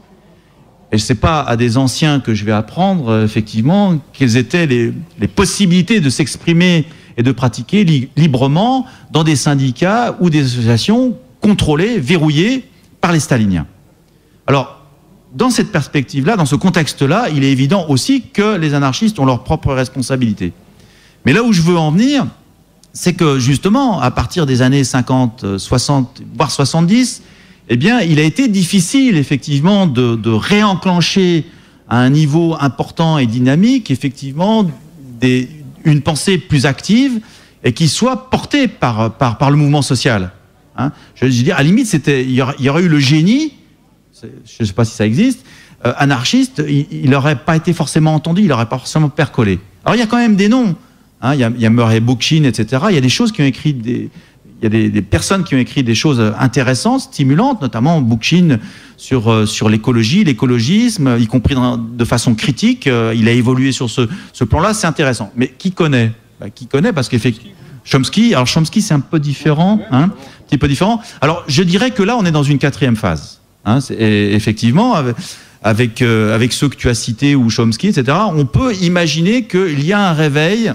Speaker 2: Et ce n'est pas à des anciens que je vais apprendre, euh, effectivement, quelles étaient les, les possibilités de s'exprimer et de pratiquer li- librement dans des syndicats ou des associations contrôlées, verrouillées par les staliniens. Alors, dans cette perspective-là, dans ce contexte-là, il est évident aussi que les anarchistes ont leurs propres responsabilités. Mais là où je veux en venir, c'est que justement, à partir des années cinquante, soixante, voire soixante-dix, eh bien, il a été difficile, effectivement, de, de réenclencher à un niveau important et dynamique, effectivement, des, une pensée plus active et qui soit portée par, par, par le mouvement social. Hein, je veux dire, à la limite, c'était, il y aurait, il y aurait eu le génie, je ne sais pas si ça existe, euh, anarchiste, il n'aurait pas été forcément entendu, il n'aurait pas forcément percolé. Alors il y a quand même des noms, hein, il y a, il y a Murray Bookchin, et cetera. Il y a des choses qui ont écrit, des, il y a des, des personnes qui ont écrit des choses intéressantes, stimulantes, notamment Bookchin sur, euh, sur l'écologie, l'écologisme, y compris dans, de façon critique. Euh, il a évolué sur ce, ce plan-là, c'est intéressant. Mais qui connaît bah, Qui connaît parce qu'effectivement, Chomsky, alors Chomsky c'est un peu différent, hein, un petit peu différent. Alors je dirais que là on est dans une quatrième phase. Hein, et effectivement, avec, avec, euh, avec ceux que tu as cités, ou Chomsky, et cetera, on peut imaginer qu'il y a un réveil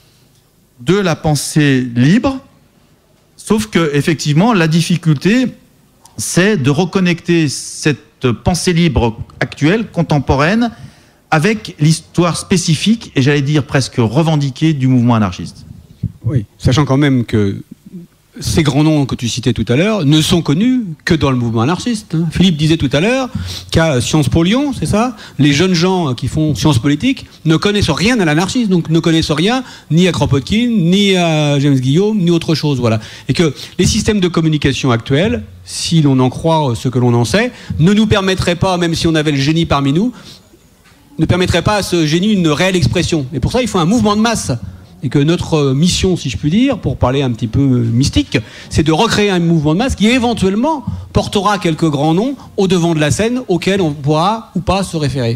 Speaker 2: de la pensée libre, sauf que effectivement, la difficulté, c'est de reconnecter cette pensée libre actuelle, contemporaine, avec l'histoire spécifique, et j'allais dire presque revendiquée, du mouvement anarchiste.
Speaker 1: Oui, sachant quand même que ces grands noms que tu citais tout à l'heure ne sont connus que dans le mouvement anarchiste. Philippe disait tout à l'heure qu'à Sciences Po Lyon, c'est ça, les jeunes gens qui font sciences politiques ne connaissent rien à l'anarchisme, donc ne connaissent rien ni à Kropotkin, ni à James Guillaume, ni autre chose. Voilà. Et que les systèmes de communication actuels, si l'on en croit ce que l'on en sait, ne nous permettraient pas, même si on avait le génie parmi nous, ne permettraient pas à ce génie une réelle expression. Et pour ça, il faut un mouvement de masse. Et que notre mission, si je puis dire, pour parler un petit peu mystique, c'est de recréer un mouvement de masse qui éventuellement portera quelques grands noms au devant de la scène auxquels on pourra ou pas se référer.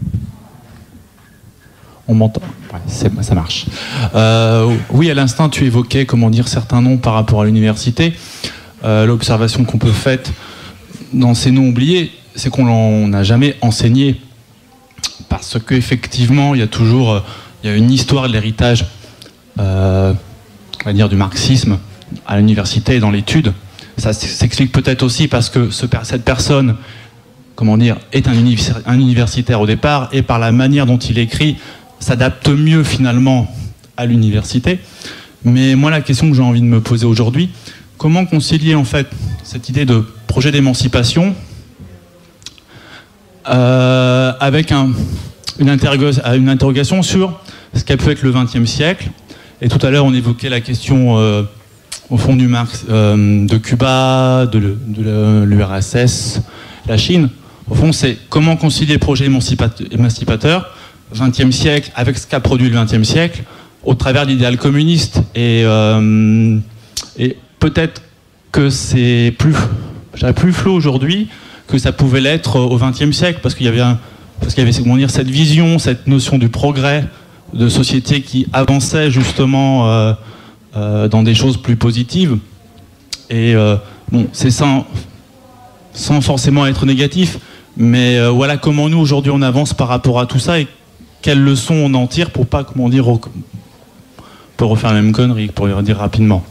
Speaker 5: On m'entend, ouais, c'est, ça marche. Euh, oui, à l'instant, tu évoquais, comment dire, certains noms par rapport à l'université. Euh, l'observation qu'on peut faire dans ces noms oubliés, c'est qu'on n'a jamais enseigné, parce qu'effectivement, il y a toujours, il y a une histoire de l'héritage. Euh, on va dire du marxisme à l'université et dans l'étude. Ça s'explique peut-être aussi parce que ce, cette personne, comment dire, est un, univers, un universitaire au départ et par la manière dont il écrit, s'adapte mieux finalement à l'université. Mais moi, la question que j'ai envie de me poser aujourd'hui, comment concilier en fait cette idée de projet d'émancipation euh, avec un, une, interroga- une interrogation sur ce qu'a pu être le vingtième siècle. Et tout à l'heure, on évoquait la question, euh, au fond, du Marx, euh, de Cuba, de, le, de l'U R S S, la Chine. Au fond, c'est comment concilier le projet émancipateur, vingtième siècle, avec ce qu'a produit le vingtième siècle, au travers de l'idéal communiste. Et, euh, et peut-être que c'est plus, plus flou aujourd'hui que ça pouvait l'être au vingtième siècle, parce qu'il y avait, un, parce qu'il y avait comment dire, cette vision, cette notion du progrès, de société qui avançait justement euh, euh, dans des choses plus positives. Et euh, bon, c'est sans, sans forcément être négatif, mais euh, voilà comment nous aujourd'hui on avance par rapport à tout ça et quelles leçons on en tire pour pas, comment dire, on peut refaire la même connerie, pour le dire rapidement.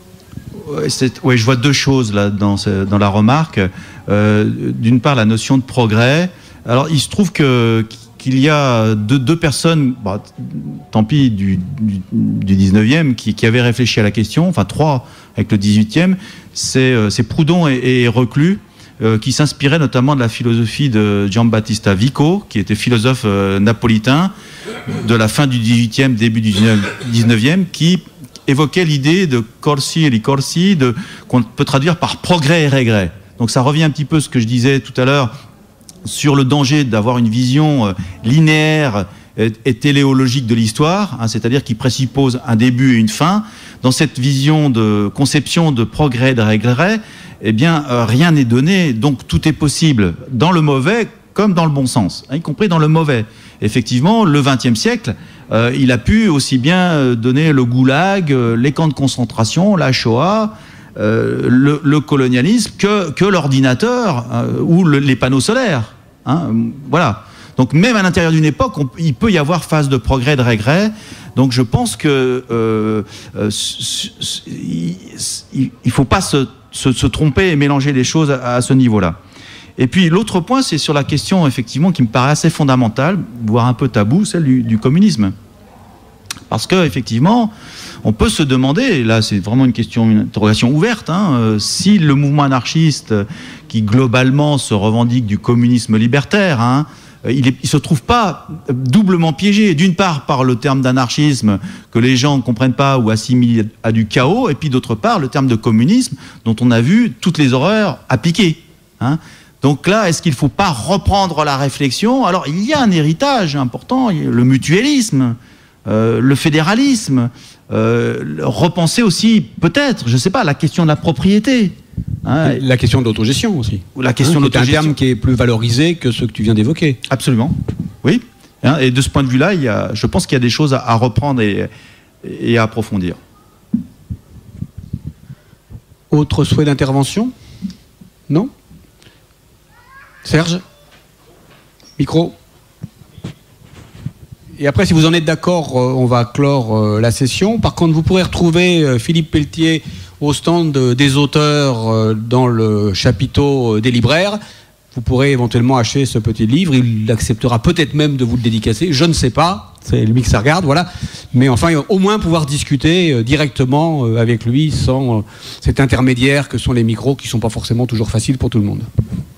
Speaker 2: Oui, je vois deux choses là dans, ce, dans la remarque. Euh, d'une part, la notion de progrès. Alors, il se trouve que qu'il y a deux, deux personnes, bah, tant pis, du, du, du dix-neuvième, qui, qui avaient réfléchi à la question, enfin trois avec le dix-huitième, c'est, euh, c'est Proudhon et, et Reclus, euh, qui s'inspiraient notamment de la philosophie de Giambattista Vico, qui était philosophe euh, napolitain de la fin du dix-huitième, début du dix-neuvième, qui évoquait l'idée de corsi et ricorsi, de, qu'on peut traduire par progrès et régret. Donc ça revient un petit peu à ce que je disais tout à l'heure, sur le danger d'avoir une vision euh, linéaire et, et téléologique de l'histoire, hein, c'est-à-dire qui présuppose un début et une fin. Dans cette vision de conception de progrès et de regret, eh bien, euh, rien n'est donné, donc tout est possible, dans le mauvais comme dans le bon sens, hein, y compris dans le mauvais. Effectivement, le vingtième siècle, euh, il a pu aussi bien donner le goulag, euh, les camps de concentration, la Shoah, Euh, le, le colonialisme que, que l'ordinateur euh, ou le, les panneaux solaires. Hein, voilà. Donc même à l'intérieur d'une époque, on, il peut y avoir phase de progrès, de regret. Donc je pense que euh, euh, il ne faut pas se, se, se tromper et mélanger les choses à, à ce niveau-là. Et puis l'autre point, c'est sur la question effectivement qui me paraît assez fondamentale, voire un peu tabou, celle du, du communisme. Parce que effectivement, on peut se demander, et là c'est vraiment une question, une interrogation ouverte, hein, euh, si le mouvement anarchiste qui globalement se revendique du communisme libertaire, hein, il ne se trouve pas doublement piégé, d'une part par le terme d'anarchisme que les gens ne comprennent pas ou assimilent à du chaos, et puis d'autre part le terme de communisme dont on a vu toutes les horreurs appliquées. Hein. Donc là, est-ce qu'il ne faut pas reprendre la réflexion? Alors il y a un héritage important, le mutualisme, euh, le fédéralisme, euh, repenser aussi peut-être, je ne sais pas, la question de la propriété. Hein,
Speaker 1: la question de l'autogestion aussi.
Speaker 2: La question
Speaker 1: hein,
Speaker 2: de l'autogestion.
Speaker 1: C'est un terme qui est plus valorisé que ce que tu viens d'évoquer.
Speaker 2: Absolument, oui. Hein, et de ce point de vue-là, il y a, je pense qu'il y a des choses à, à reprendre et, et à approfondir.
Speaker 1: Autre souhait d'intervention? Non? Serge? Micro? Et après, si vous en êtes d'accord, on va clore la session. Par contre, vous pourrez retrouver Philippe Pelletier au stand des auteurs dans le chapiteau des libraires. Vous pourrez éventuellement acheter ce petit livre. Il acceptera peut-être même de vous le dédicacer. Je ne sais pas. C'est lui que ça regarde, voilà. Mais enfin, au moins pouvoir discuter directement avec lui sans cet intermédiaire que sont les micros qui ne sont pas forcément toujours faciles pour tout le monde.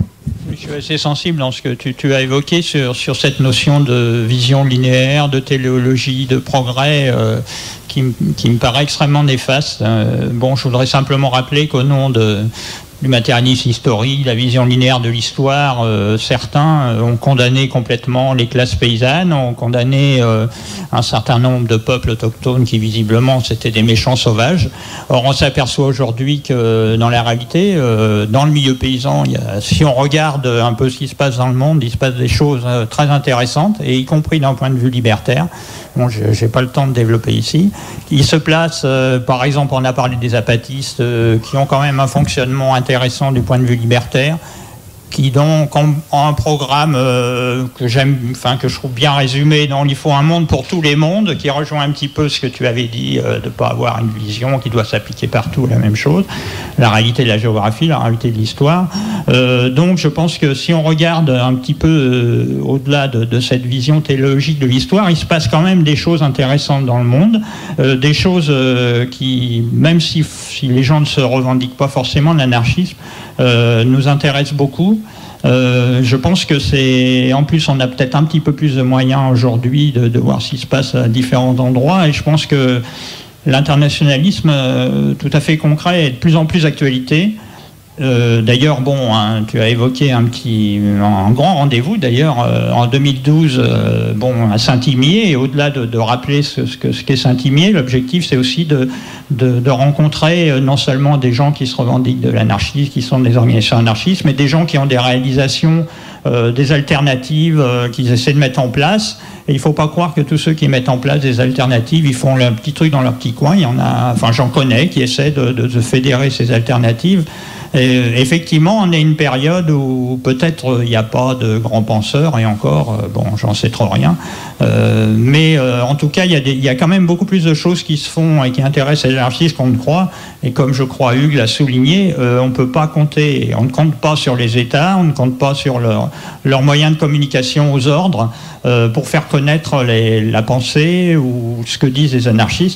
Speaker 6: Je suis assez sensible dans ce que tu, tu as évoqué sur, sur cette notion de vision linéaire, de téléologie, de progrès, euh, qui, qui me paraît extrêmement néfaste. Euh, bon, je voudrais simplement rappeler qu'au nom de, du matérialisme historique, la vision linéaire de l'histoire, euh, certains ont condamné complètement les classes paysannes, ont condamné euh, un certain nombre de peuples autochtones qui visiblement c'était des méchants sauvages. Or on s'aperçoit aujourd'hui que dans la réalité, euh, dans le milieu paysan, il y a, si on regarde un peu ce qui se passe dans le monde, il se passe des choses euh, très intéressantes, et y compris d'un point de vue libertaire. Bon, je n'ai pas le temps de développer ici. Il se place, euh, par exemple, on a parlé des apatistes, euh, qui ont quand même un fonctionnement intéressant du point de vue libertaire, qui donc ont un programme euh, que j'aime, enfin que je trouve bien résumé dans Il faut un monde pour tous les mondes, qui rejoint un petit peu ce que tu avais dit, euh, de ne pas avoir une vision qui doit s'appliquer partout, la même chose, la réalité de la géographie, la réalité de l'histoire. Euh, donc je pense que si on regarde un petit peu euh, au-delà de, de cette vision téléologique de l'histoire, il se passe quand même des choses intéressantes dans le monde, euh, des choses euh, qui, même si, si les gens ne se revendiquent pas forcément de l'anarchisme, euh, nous intéressent beaucoup. Euh, je pense que c'est... En plus, on a peut-être un petit peu plus de moyens aujourd'hui de, de voir ce qui se passe à différents endroits, et je pense que l'internationalisme euh, tout à fait concret est de plus en plus d'actualité. Euh, d'ailleurs, bon, hein, tu as évoqué un petit, un grand rendez-vous. D'ailleurs, euh, en deux mille douze, euh, bon, à Saint-Imier, et au-delà de, de rappeler ce, ce, que, ce qu'est Saint-Imier, l'objectif, c'est aussi de, de, de rencontrer euh, non seulement des gens qui se revendiquent de l'anarchisme, qui sont des organisations anarchistes, mais des gens qui ont des réalisations, euh, des alternatives euh, qu'ils essaient de mettre en place. Et il ne faut pas croire que tous ceux qui mettent en place des alternatives, ils font un petit truc dans leur petit coin. Il y en a, enfin, j'en connais qui essaient de, de, de fédérer ces alternatives. Et effectivement, on est une période où peut-être il n'y a pas de grands penseurs, et encore, bon, j'en sais trop rien. Euh, mais euh, en tout cas, il y, a des, il y a quand même beaucoup plus de choses qui se font et qui intéressent les anarchistes qu'on ne croit. Et comme je crois Hugues l'a souligné, euh, on ne peut pas compter, on ne compte pas sur les États, on ne compte pas sur leurs leur moyens de communication aux ordres euh, pour faire connaître les, la pensée ou ce que disent les anarchistes.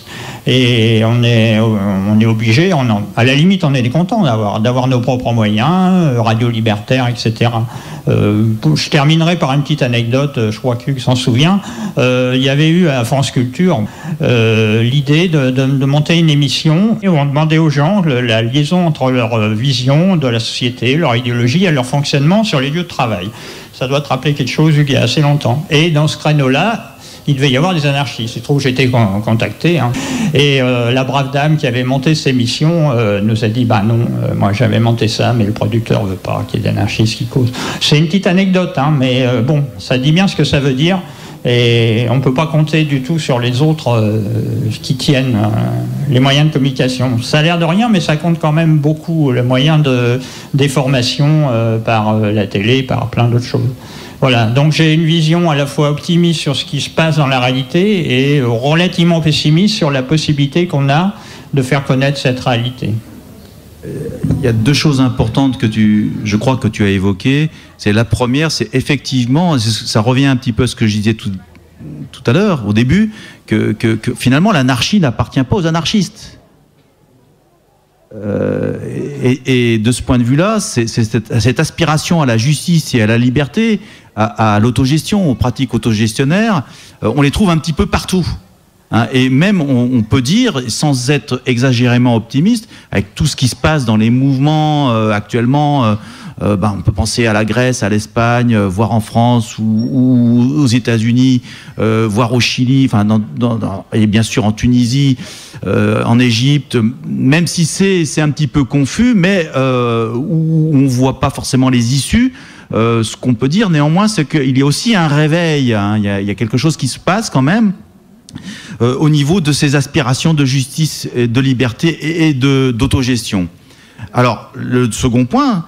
Speaker 6: Et on est, on est obligé, on en, à la limite, on est content d'avoir, d'avoir nos propres moyens, radio libertaire, et cetera. Euh, je terminerai par une petite anecdote, je crois qu'Hugues s'en souvient. Euh, il y avait eu à France Culture euh, l'idée de, de, de monter une émission où on demandait aux gens le, la liaison entre leur vision de la société, leur idéologie et leur fonctionnement sur les lieux de travail. Ça doit te rappeler quelque chose, Hugues, il y a assez longtemps. Et dans ce créneau-là, il devait y avoir des anarchistes. Il se trouve que j'étais contacté. Hein. Et euh, la brave dame qui avait monté ces missions euh, nous a dit, bah non, euh, moi j'avais monté ça, mais le producteur ne veut pas qu'il y ait d'anarchistes qui causent. C'est une petite anecdote, hein, mais euh, bon, ça dit bien ce que ça veut dire. Et on ne peut pas compter du tout sur les autres euh, qui tiennent euh, les moyens de communication. Ça a l'air de rien, mais ça compte quand même beaucoup, le moyen de déformation euh, par euh, la télé, par plein d'autres choses. Voilà, donc j'ai une vision à la fois optimiste sur ce qui se passe dans la réalité et relativement pessimiste sur la possibilité qu'on a de faire connaître cette réalité.
Speaker 2: il y a deux choses importantes que tu, je crois que tu as évoquées. C'est la première, c'est effectivement, ça revient un petit peu à ce que je disais tout, tout à l'heure, au début, que, que, que finalement l'anarchie n'appartient pas aux anarchistes. Euh, et, et de ce point de vue-là, c'est, c'est cette, cette aspiration à la justice et à la liberté, à, à l'autogestion, aux pratiques autogestionnaires, euh, on les trouve un petit peu partout. Hein, et même, on, on peut dire, sans être exagérément optimiste, avec tout ce qui se passe dans les mouvements euh, actuellement, euh, euh, ben, on peut penser à la Grèce, à l'Espagne, euh, voire en France ou, ou aux États-Unis, euh, voire au Chili, enfin, dans, dans, dans, et bien sûr en Tunisie, euh, en Égypte, même si c'est, c'est un petit peu confus, mais euh, où on voit pas forcément les issues. Euh, ce qu'on peut dire néanmoins, c'est qu'il y a aussi un réveil, hein, il y a, il y a quelque chose qui se passe quand même. Euh, au niveau de ces aspirations de justice, et de liberté et, et de, d'autogestion. Alors, le second point,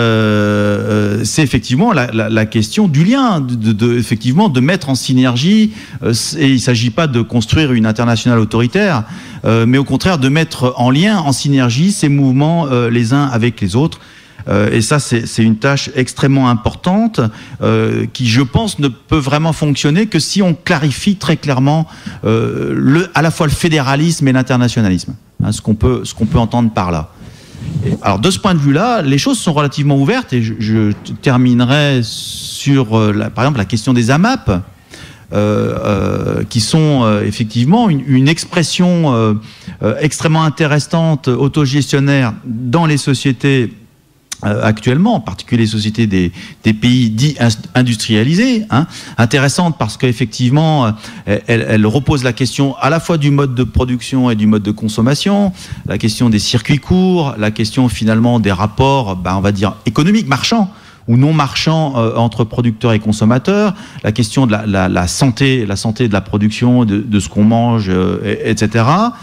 Speaker 2: euh, c'est effectivement la, la, la question du lien, de, de, de, effectivement, de mettre en synergie, euh, et il ne s'agit pas de construire une internationale autoritaire, euh, mais au contraire de mettre en lien, en synergie, ces mouvements euh, les uns avec les autres. Euh, et ça, c'est, c'est une tâche extrêmement importante euh, qui, je pense, ne peut vraiment fonctionner que si on clarifie très clairement euh, le, à la fois le fédéralisme et l'internationalisme, hein, ce qu'on peut, ce qu'on peut entendre par là. Et alors, de ce point de vue-là, les choses sont relativement ouvertes et je, je terminerai sur, euh, la, par exemple, la question des A M A P, euh, euh, qui sont euh, effectivement une, une expression euh, euh, extrêmement intéressante, autogestionnaire dans les sociétés Euh, actuellement, en particulier les sociétés des, des pays dits industrialisés, hein, intéressante parce qu'effectivement, euh, elle, elle repose la question à la fois du mode de production et du mode de consommation, la question des circuits courts, la question finalement des rapports, ben, on va dire, économiques, marchands ou non marchands euh, entre producteurs et consommateurs, la question de la, la, la santé, la santé de la production, de, de ce qu'on mange, euh, et, etc.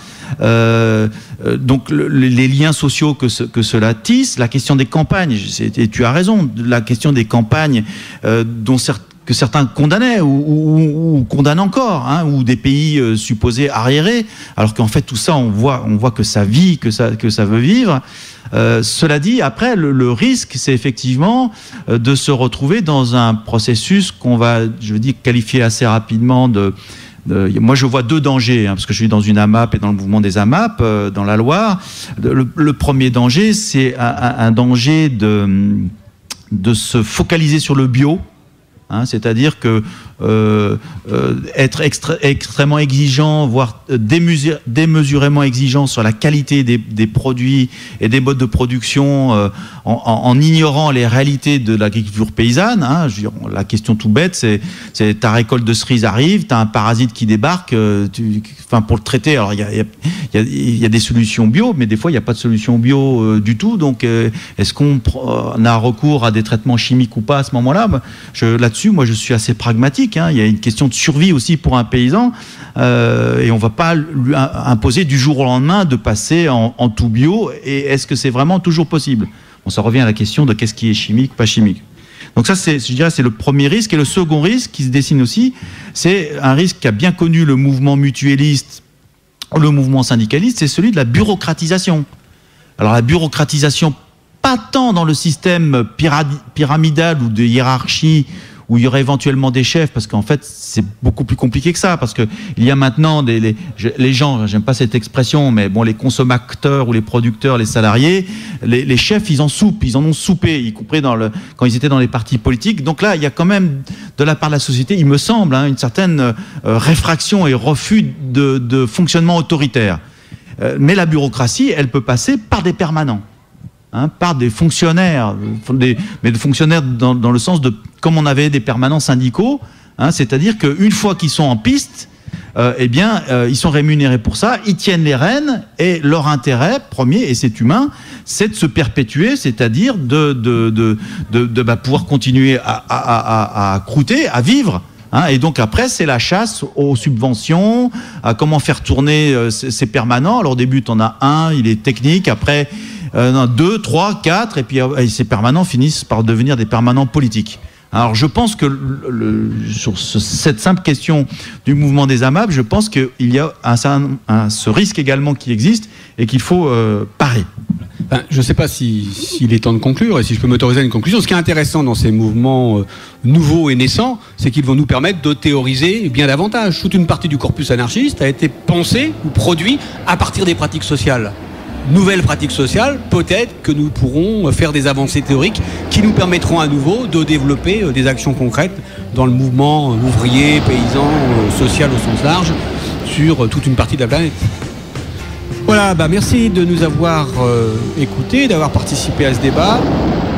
Speaker 2: Euh, euh, donc le, les liens sociaux que, ce, que cela tisse, la question des campagnes, et tu as raison, la question des campagnes euh, dont certains que certains condamnaient ou, ou, ou condamnent encore, hein, ou des pays euh, supposés arriérés, alors qu'en fait tout ça on voit, on voit que ça vit, que ça, que ça veut vivre. Euh, cela dit, après le, le risque, c'est effectivement euh, de se retrouver dans un processus qu'on va, je veux dire, qualifier assez rapidement de De, moi, je vois deux dangers, hein, parce que je suis dans une A M A P et dans le mouvement des A M A P euh, dans la Loire. Le, le premier danger, c'est un, un danger de, de se focaliser sur le bio, hein, c'est-à-dire que euh, euh, être extra, extrêmement exigeant, voire démesur, démesurément exigeant sur la qualité des, des produits et des modes de production, euh, en, en, en ignorant les réalités de l'agriculture paysanne. Hein, je veux dire, la question tout bête, c'est, c'est ta récolte de cerises arrive, tu as un parasite qui débarque, euh, tu, enfin pour le traiter, alors il y a, y, a, y a des solutions bio, mais des fois il n'y a pas de solution bio euh, du tout. Donc euh, est-ce qu'on on a recours à des traitements chimiques ou pas à ce moment-là? je, Là-dessus, moi je suis assez pragmatique. Hein, il y a une question de survie aussi pour un paysan, euh, et on ne va pas lui imposer du jour au lendemain de passer en, en tout bio. Et est-ce que c'est vraiment toujours possible? Bon, ça revient à la question de qu'est-ce qui est chimique, pas chimique. Donc ça, c'est, je dirais, c'est le premier risque. Et le second risque qui se dessine aussi, c'est un risque qu'a bien connu le mouvement mutualiste, le mouvement syndicaliste, c'est celui de la bureaucratisation. Alors la bureaucratisation, pas tant dans le système pyramidal ou de hiérarchie, où il y aurait éventuellement des chefs, parce qu'en fait, c'est beaucoup plus compliqué que ça, parce que il y a maintenant des, les, les gens, j'aime pas cette expression, mais bon, les consommateurs ou les producteurs, les salariés, les, les chefs, ils en soupent, ils en ont soupé, y compris dans le, quand ils étaient dans les partis politiques. Donc là, il y a quand même, de la part de la société, il me semble, hein, une certaine euh, réfraction et refus de, de fonctionnement autoritaire. Euh, mais la bureaucratie, elle peut passer par des permanents. Hein, par des fonctionnaires, des, mais des fonctionnaires dans, dans le sens de comme on avait des permanents syndicaux, hein, c'est-à-dire qu'une fois qu'ils sont en piste, euh, eh bien, euh, ils sont rémunérés pour ça, ils tiennent les rênes, et leur intérêt premier, et c'est humain, c'est de se perpétuer, c'est-à-dire de, de, de, de, de bah, pouvoir continuer à, à, à, à croûter, à vivre. Hein, et donc après, c'est la chasse aux subventions, à comment faire tourner euh, ces, ces permanents. Alors au début, tu en as un, il est technique, après euh, non, deux, trois, quatre, et puis euh, ces permanents finissent par devenir des permanents politiques. Alors je pense que le, le, sur ce, cette simple question du mouvement des A M A P, je pense qu'il y a un, un, ce risque également qui existe et qu'il faut euh, parer.
Speaker 1: Ben, je ne sais pas s'il si, si est temps de conclure et si je peux m'autoriser à une conclusion. Ce qui est intéressant dans ces mouvements euh, nouveaux et naissants, c'est qu'ils vont nous permettre de théoriser bien davantage. Toute une partie du corpus anarchiste a été pensée ou produit à partir des pratiques sociales. Nouvelles pratiques sociales, peut-être que nous pourrons faire des avancées théoriques qui nous permettront à nouveau de développer euh, des actions concrètes dans le mouvement euh, ouvrier, paysan, euh, social au sens large, sur euh, toute une partie de la planète. Voilà, bah merci de nous avoir euh, écoutés, d'avoir participé à ce débat.